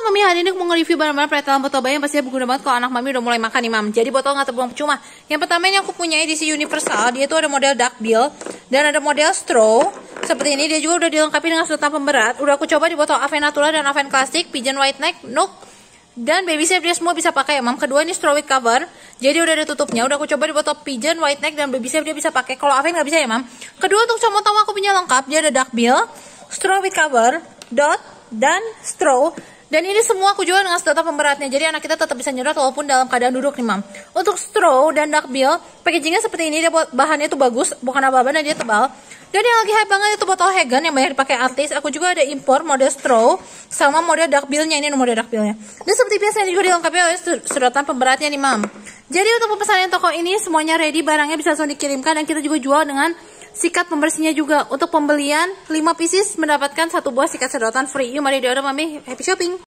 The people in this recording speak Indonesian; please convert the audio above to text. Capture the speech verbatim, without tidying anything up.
Mami, hari ini aku mau nge-review barang-barang pretelan botol bayi yang pastinya berguna banget kalau anak Mami udah mulai makan nih, Mam. Jadi botol nggak terbuang percuma. Yang pertama ini aku punya edisi universal. Dia itu ada model duckbill dan ada model straw. Seperti ini, dia juga udah dilengkapi dengan sedotan pemberat. Udah aku coba di botol Aven Natura dan Aven Classic, Pigeon White Neck, Nook, dan Baby Safe. Dia semua bisa pakai ya, Mam. Kedua ini straw with cover. Jadi udah ada tutupnya. Udah aku coba di botol Pigeon White Neck dan Baby Safe dia bisa pakai. Kalau Aven nggak bisa ya, Mam. Kedua untuk comot tamu aku punya lengkap. Dia ada duckbill, straw with cover, dot, dan straw. Dan ini semua aku jual dengan sedotan pemberatnya. Jadi anak kita tetap bisa nyedot walaupun dalam keadaan duduk nih, Mam. Untuk straw dan duckbill, packagingnya seperti ini. Dia bahannya itu bagus, bukan apa-apa, dan dia tebal. Dan yang lagi hype banget itu botol Hagen yang banyak dipakai artis. Aku juga ada impor model straw sama model duckbillnya. Ini model duckbillnya. Dan seperti biasa ini juga dilengkapi oleh sedotan pemberatnya nih, Mam. Jadi untuk pemesanan toko ini semuanya ready, barangnya bisa langsung dikirimkan. Dan kita juga jual dengan sikat pembersihnya juga. Untuk pembelian lima pieces mendapatkan satu buah sikat sedotan free. Yuk mari diorder, Mami. Happy shopping.